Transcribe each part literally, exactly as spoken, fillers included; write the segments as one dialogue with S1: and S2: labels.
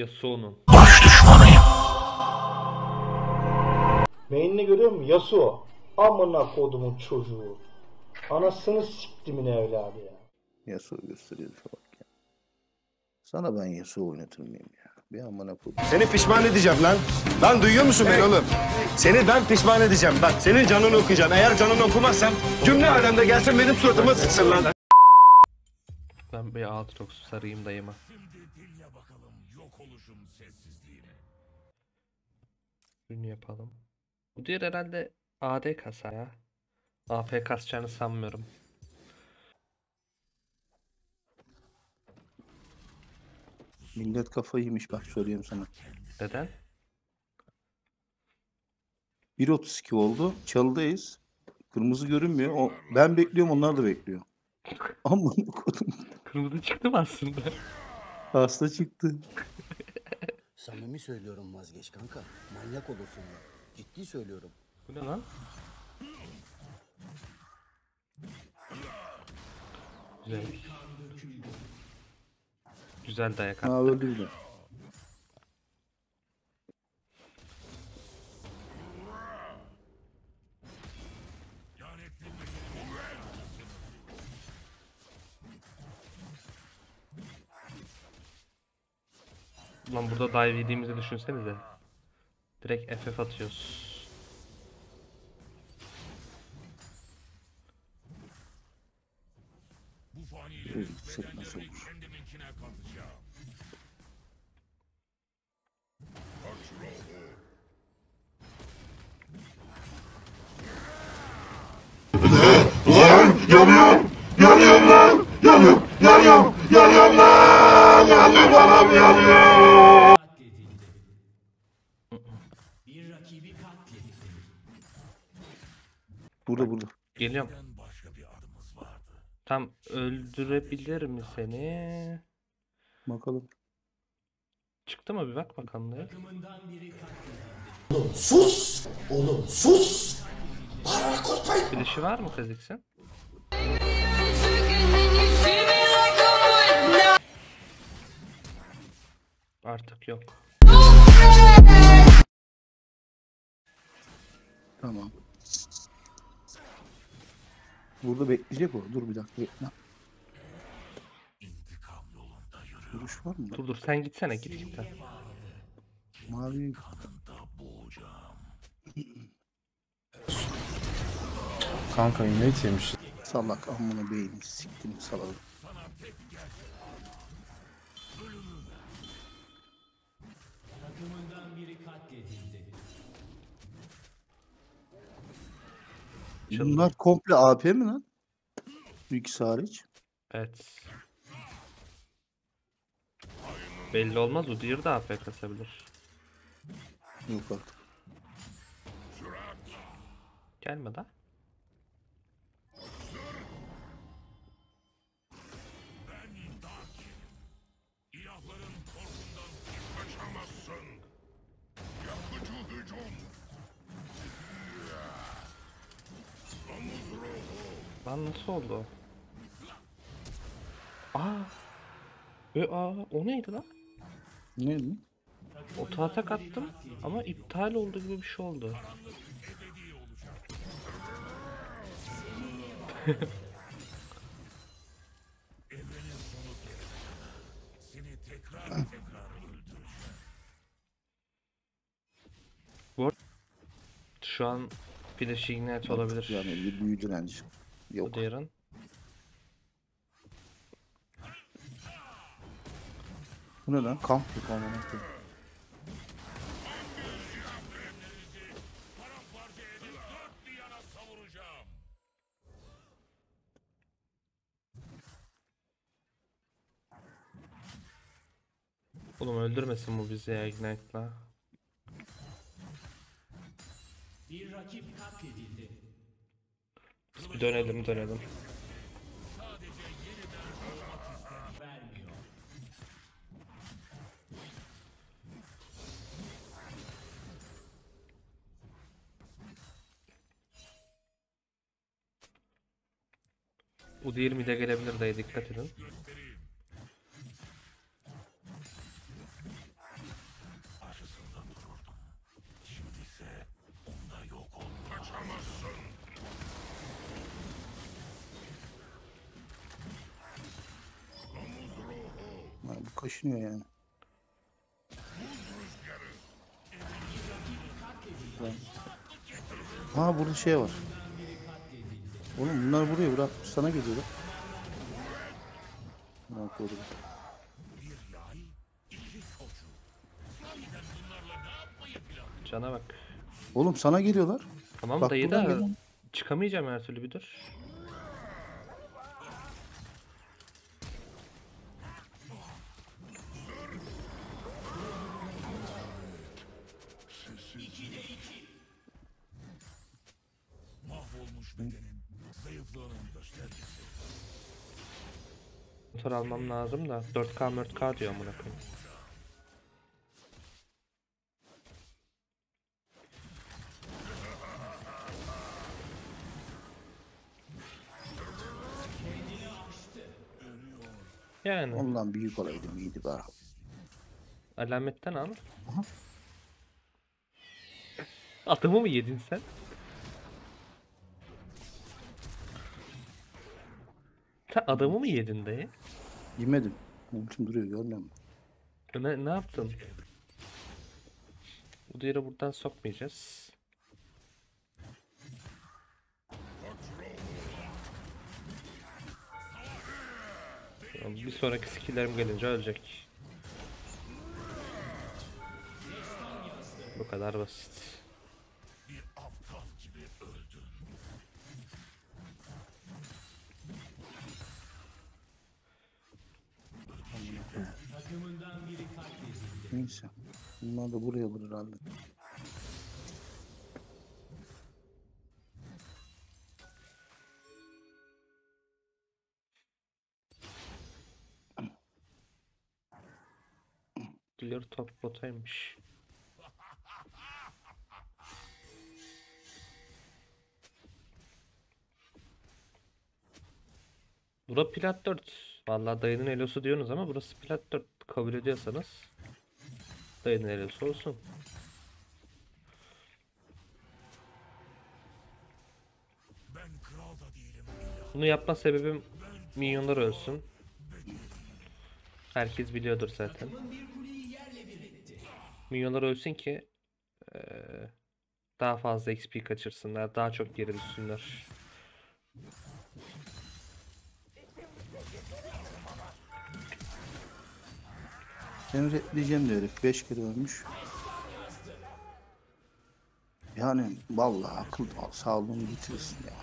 S1: Yasuo'nun.
S2: Baş düşmanıyım.
S3: Main'ini görüyor musun? Yasuo. Amına kodumun çocuğu. Anasını siktimin evladı ya.
S4: Yasuo gösteriyor bak ya. Sana ben Yasuo oynatır mıyım ya? Bir amına kodum.
S5: Seni pişman edeceğim lan. Lan duyuyor musun beni oğlum? Seni ben pişman edeceğim. Bak senin canını okuyacağım. Eğer canını okumazsam cümle alemde gelsin benim suratıma sıksın lan.
S1: Ben bir Aatrox sarayım dayıma. Bunu yapalım. Bu diğer herhalde A D kasa ya. A P kasacağını sanmıyorum.
S4: Millet kafayı yemiş bak söyleyeyim sana.
S1: Neden?
S4: bir otuz iki oldu. Çalıdayız. Kırmızı görünmüyor. O, ben bekliyorum onlar da bekliyor. Amına kodum.
S1: Kırmızı çıktı mı aslında?
S4: Hasta çıktı.
S6: Samimi söylüyorum vazgeç kanka. Manyak olursun ya. Ciddi söylüyorum.
S1: Bu ne lan? Güzel. Güzel dayak
S4: Ha
S1: attı.
S4: öldü bile.
S1: Lan burada dive yediğimizi düşünsenize. Direkt F F atıyoruz.
S4: Sık nasıl olur?
S2: Yanıyorum. Yanıyorum lan. Yanıyorum. Yanıyorum. Yanıyorum lan. Yanıyorum anam yanıyor.
S4: Burada burada.
S1: Geliyorum. Tam öldürebilir mi seni?
S4: Bakalım.
S1: Çıktı mı bir bak bakalım dayı.
S6: Sus! Oğlum sus! Para korkmayın!
S1: Flash'ı var mı Kha'Zix'in? Artık yok.
S4: Tamam. Burada bekleyecek o. Dur bir dakika bekle. Duruş var mı?
S1: Dur dur sen gitsene git git. sen.
S4: Mavi.
S7: Kanka innate yemiş.
S4: Salak amına beyni siktim salağı. Bunlar komple A P mi lan? Bu ikisi hariç.
S1: Evet. Belli olmaz o diğeri de A F kasabilir.
S4: Yok artık.
S1: Gelme da. Lan nasıl oldu o? Aa. E, aa o neydi lan?
S4: Ne mi?
S1: Oto atak attım ama iptal oldu gibi bir şey oldu. Bu şu an flash ignite olabilir.
S4: Yani bir büyü direnci. Yok.
S1: Bu diğerin.
S4: Bu ne lan? Kamp yok amına koyayım.
S1: Oğlum öldürmesin bu bizi ya ignite'la. Bir rakip katledildi. Biz bir dönelim dönelim. U yirmi de gelebilir dayı dikkat edin.
S4: kaşınıyor yani. Ha burada şey var. Oğlum bunlar buraya bırak sana geliyorlar. Ne yapıyordum?
S1: Cana bak.
S4: Oğlum sana geliyorlar.
S1: Tamam
S4: Bak
S1: dayı
S4: buradan
S1: da
S4: gelen-
S1: çıkamayacağım her türlü, bir dur. Motor almam lazım da dört K dört K diyor amına koyayım. Yani
S4: Ondan büyük olaydım iyiydi be.
S1: alametten al. Adamı mı yedin sen? Sen adamı mı yedin dayı?
S4: Yemedim. Ultim duruyor görmüyor musun?
S1: Ne, ne yaptın? Bu diğeri buradan sokmayacağız. Tamam, bir sonraki skillerim gelince ölecek. Bu kadar basit.
S4: Neyse. Bunlar da buraya alır herhalde.
S1: Killer top botaymış. Bura plat dört. Vallahi dayının elosu diyorsunuz ama burası plat dört. Kabul ediyorsanız dayının elosu olsun. Bunu yapma sebebim minyonlar ölsün. Herkes biliyordur zaten. Minyonlar ölsün ki eee, daha fazla X P kaçırsınlar, daha çok geri düşsünler.
S4: Seni reddleyeceğim de herif. Beş kere ölmüş. Yani vallahi akıl sağlığını bitirirsin ya.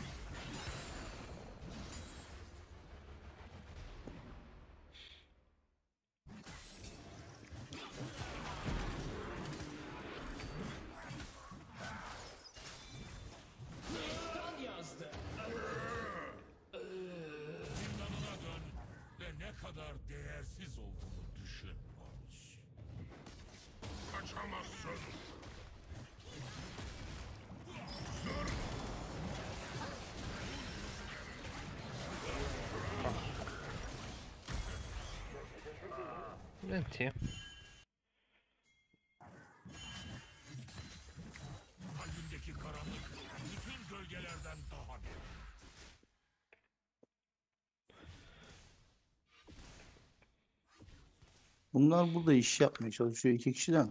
S1: Evet ya.
S4: Bunlar burada iş yapmaya çalışıyor iki kişiden.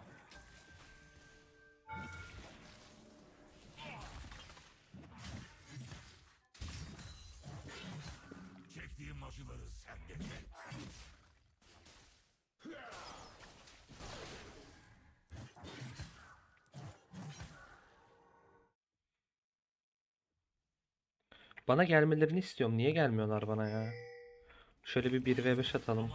S1: Bana gelmelerini istiyorum. Niye gelmiyorlar bana ya? Şöyle bir bir ve beş atalım.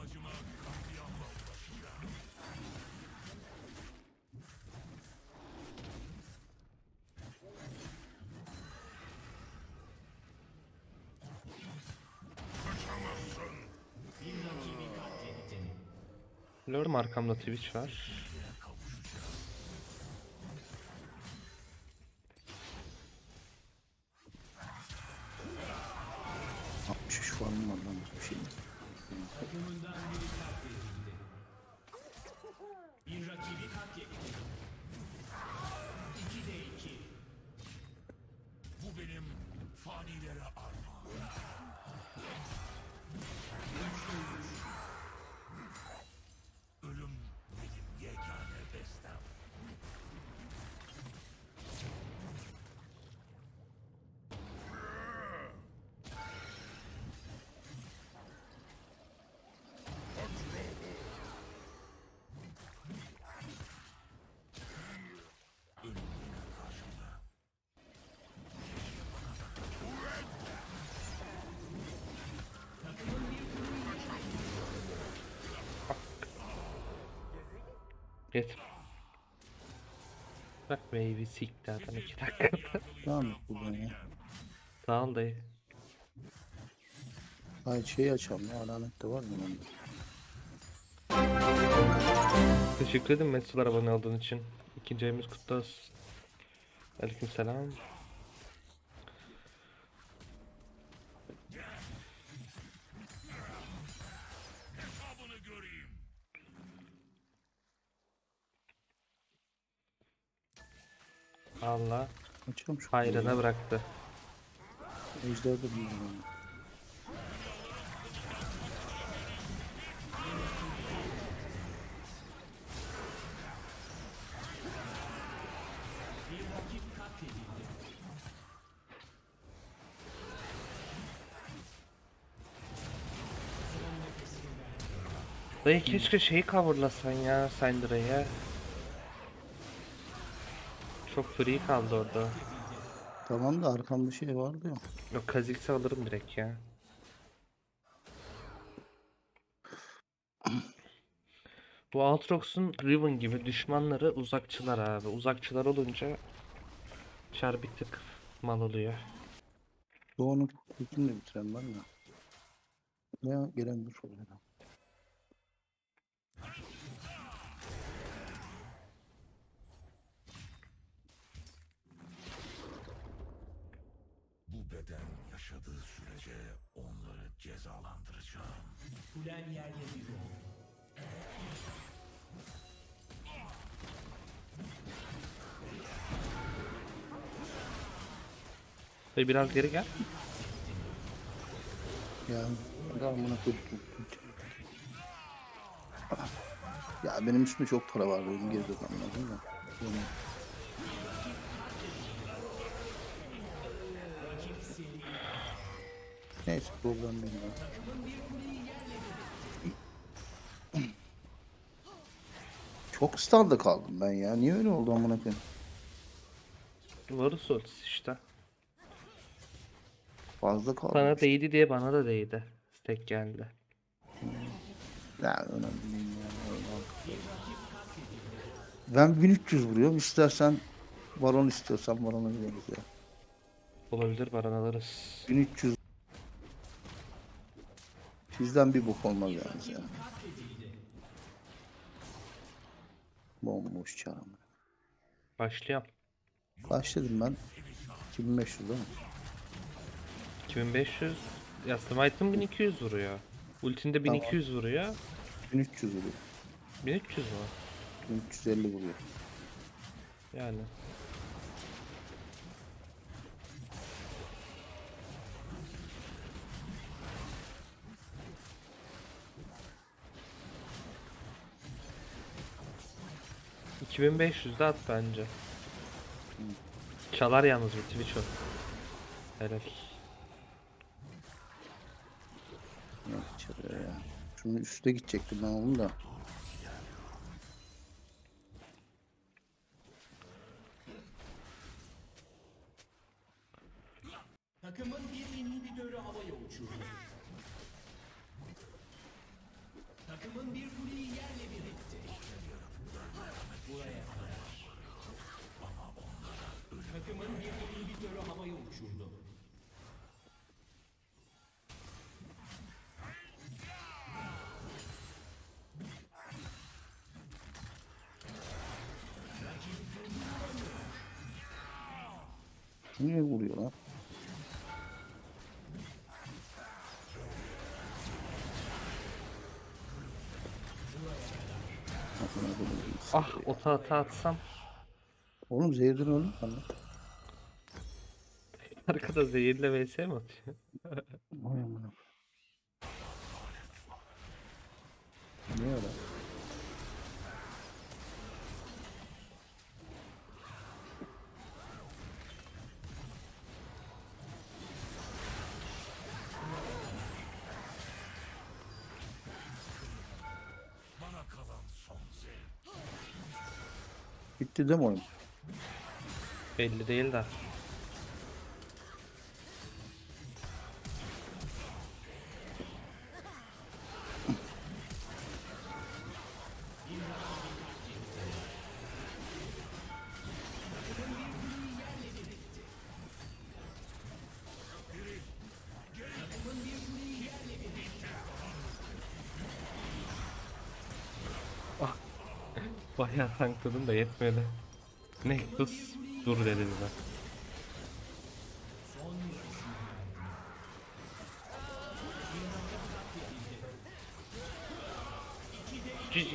S1: Biliyorum arkamda Twitch var.
S4: altmış üç puanım var lan bir şey.
S1: Getir. Bak baby sikti adam iki dakikada.
S4: Devam et buradan ya.
S1: Sağ ol dayı.
S4: Hayır şey açalım ya. Alamet de var mı bende?
S1: Teşekkür ederim Mesutlar abone olduğun için. İkinci ayımız kutlu olsun. Aleykümselam. Allah
S4: Açalım şu
S1: hayrına
S4: kutuyu.
S1: bıraktı.
S4: Ejder de bilmiyorum.
S1: Dayı keşke şeyi coverlasan ya Syndra'yı. Çok free kaldı orada.
S4: Tamam da arkamda şey vardı ya.
S1: Yok Kha'Zix'i alırım direkt ya. Bu Aatrox'un Riven gibi düşmanları uzakçılar abi. Uzakçılar olunca çar bir tık mal oluyor.
S4: Doğu'nun ilkini de bitiren ben de. Ya gelen dur oraya.
S2: Bu beden yaşadığı sürece onları cezalandıracağım.
S1: Dayı biraz geri gel.
S4: Ya ben buna tuttum. Ya benim üstümde çok para var benim geri dönmem lazım da. Yani neyse problem değil ya. Çok standa kaldım ben ya. Niye öyle oldu amına koyayım?
S1: Varus ultisi işte.
S4: Fazla kaldım.
S1: Sana
S4: işte.
S1: değdi diye bana da değdi. Stack geldi.
S4: Ya önemli değil ya. Ben bin üç yüz vuruyorum. İstersen baron istiyorsan barona gideriz ya.
S1: Olabilir baran alırız.
S4: bin üç yüz Sizden bir bok olmaz yalnız ya. Bomboş çağım.
S1: Başlayalım.
S4: Başladım ben. iki bin beş yüz değil mi?
S1: iki bin beş yüz. Ya Smite'ın bin iki yüz vuruyor. Ultinde bin iki yüz vuruyor.
S4: bin üç yüz vuruyor.
S1: bin üç yüz mu?
S4: bin üç yüz elli vuruyor.
S1: Yani. iki bin beş yüz de at bence. Çalar yalnız bir Twitch o. Helal.
S4: Ne çalıyor ya. Şunu üste gidecektim ben onu da.
S8: Takımın bir inhibitörü havaya uçurdu. Takımın bir kuleyi yerle bir etti. Buraya kadar. Takımın bir inhibitörü havaya uçurdu.
S4: Niye vuruyor lan?
S1: Ah ota ata atsam.
S4: Oğlum zehirden öldüm ben lan.
S1: Arkada zehirle vs mi atıyor?
S4: Vay amına. Niye öyle? Bitti değil mi oyun?
S1: Belli değil de. Bayağı tankladım da yetmedi. Nexus dur dedi bize. Cici.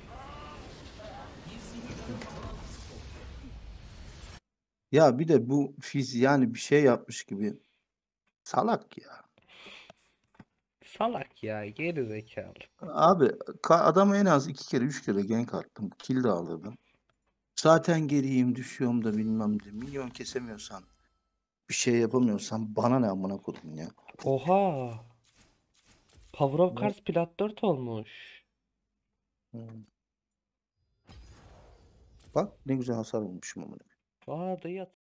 S4: Ya bir de bu fiz yani bir şey yapmış gibi. Salak ya.
S1: Salak ya, geri zekalı.
S4: Abi ka- adama en az iki kere üç kere gank attım. Kill de aldırdım. Zaten geriyim düşüyorum da bilmem de. Milyon kesemiyorsan bir şey yapamıyorsan bana ne amına kodum ya.
S1: Oha. Power of
S4: Ne?
S1: Cards plat dört olmuş.
S4: Hmm. Bak ne güzel hasar vurmuşum amına.
S1: Aa dayı